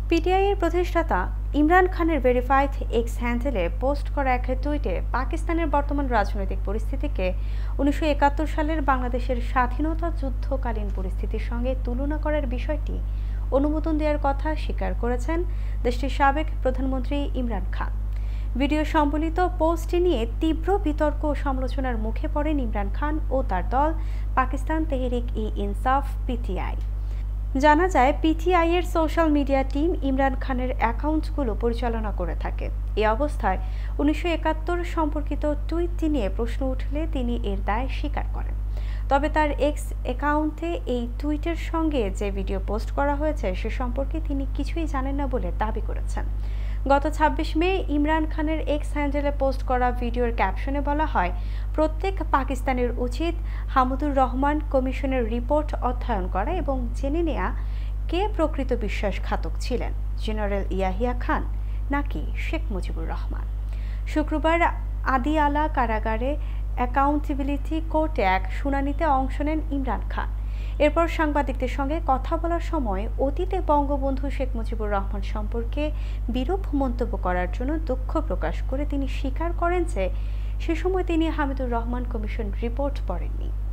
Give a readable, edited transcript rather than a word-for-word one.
PTI এর প্রতিষ্ঠাতা ইমরান খানের ভেরিফাইড এক্স হ্যান্ডেলে পোস্ট করা এক টুইটে পাকিস্তানের বর্তমান রাজনৈতিক পরিস্থিতিকে ১৯৭১ সালের বাংলাদেশের স্বাধীনতা যুদ্ধকালীন পরিস্থিতির সঙ্গে তুলনা করার বিষয়টি অনুমোদন দেওয়ার কথা স্বীকার করেছেন দেশটির সাবেক প্রধানমন্ত্রী ইমরান খান। ভিডিও সম্বলিত পোস্টটি নিয়ে তীব্র বিতর্ক ও সমালোচনার মুখে পড়েন ইমরান খান ও তার দল পাকিস্তান তেহরিক-ই-ইনসাফ পিটিআই। জানা যায়, পিটিআই এর সোশ্যাল মিডিয়া টিম ইমরান খানের অ্যাকাউন্টগুলো পরিচালনা করে থাকে। এই অবস্থায় ১৯৭১ সম্পর্কিত টুইটটি নিয়ে প্রশ্ন উঠলে তিনি এর দায় স্বীকার করেন। তবে তার এক্স অ্যাকাউন্টে এই টুইটের সঙ্গে যে ভিডিও পোস্ট করা হয়েছে সে সম্পর্কে তিনি কিছুই জানেন না বলে দাবি করেছেন। গত ২৬ মে ইমরান খানের এক্স হ্যান্ডেলে পোস্ট করা ভিডিওর ক্যাপশনে বলা হয়, প্রত্যেক পাকিস্তানের উচিত হামিদুর রহমান কমিশনের রিপোর্ট অধ্যয়ন করা এবং জেনে নেয়া কে প্রকৃত বিশ্বাসঘাতক ছিলেন, জেনারেল ইয়াহিয়া খান নাকি শেখ মুজিবুর রহমান। শুক্রবার আদিয়ালা কারাগারে অ্যাকাউন্টেবিলিটি কোর্টে এক শুনানিতে অংশ নেন ইমরান খান। এরপর সাংবাদিকদের সঙ্গে কথা বলার সময় অতীতে বঙ্গবন্ধু শেখ মুজিবুর রহমান সম্পর্কে বিরূপ মন্তব্য করার জন্য দুঃখ প্রকাশ করে তিনি স্বীকার করেন যে সে সময় তিনি হামিদুর রহমান কমিশন রিপোর্ট পড়েননি।